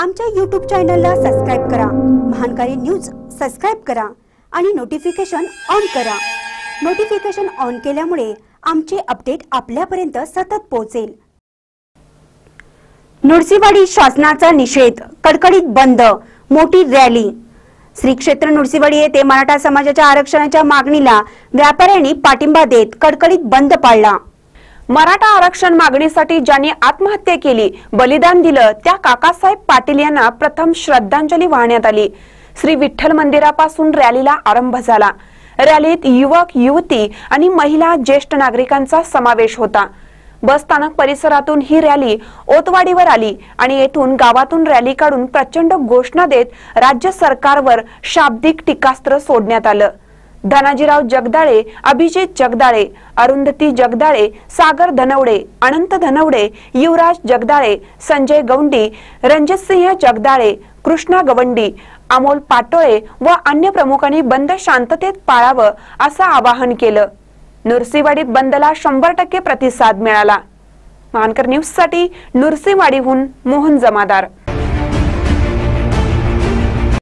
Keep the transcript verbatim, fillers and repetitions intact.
आमच्या यूट्यूब चॅनलला सबस्क्राइब करा, महानकारी न्यूज सबस्क्राइब करा आणि नोटिफिकेशन ऑन करा। नोटिफिकेशन ऑन केल्यामुळे आमचे अपडेट आपल्यापर्यंत सतत पोहोचेल। नृसिंहवाडी शासनाचा निषेध, कडकडीत बंद, मोठी रॅली। श्री क्षेत्र नृसिंहवाडी येथे मराठा समाजाच्या आरक्षणाच्या मागणीला व्यापाऱ्यांनी पाठिंबा देत कडकडीत बंद पाळला। मराठा आरक्षण मागणीसाठी ज्यांनी आत्महत्या केली, बलिदान दिलं, त्या काकासाहेब पाटील यांना प्रथम श्रद्धांजली वाहण्यात आली। श्री विठ्ठल मंदिरापासून रॅलीला आरंभ झाला। रॅलीत युवक, युवती आणि महिला, ज्येष्ठ नागरिकांचा समावेश होता। बस स्थानक परिसरातून ही रॅली ओतवाडीवर आली आणि येथून गावातून रॅली काढून प्रचंड घोषणा देत राज्य सरकारवर शाब्दिक टीकास्त्र सोडण्यात आलं। धनाजीराव जगदाळे, अभिजित जगदाळे, अरुंधती जगदाळे, सागर धनवडे, अनंत धनवडे, युवराज जगदाळे, संजय गवंडी, रणजितसिंह जगदाळे, कृष्णा गवंडी, अमोल पाटोळे व अन्य प्रमुखांनी बंद शांततेत पाळावं असं आवाहन केलं। नृसिंहवाडीत बंदला शंभर टक्के प्रतिसाद मिळाला। महानकर न्यूज साठी नृसिंहवाडीहून मोहन जमादार।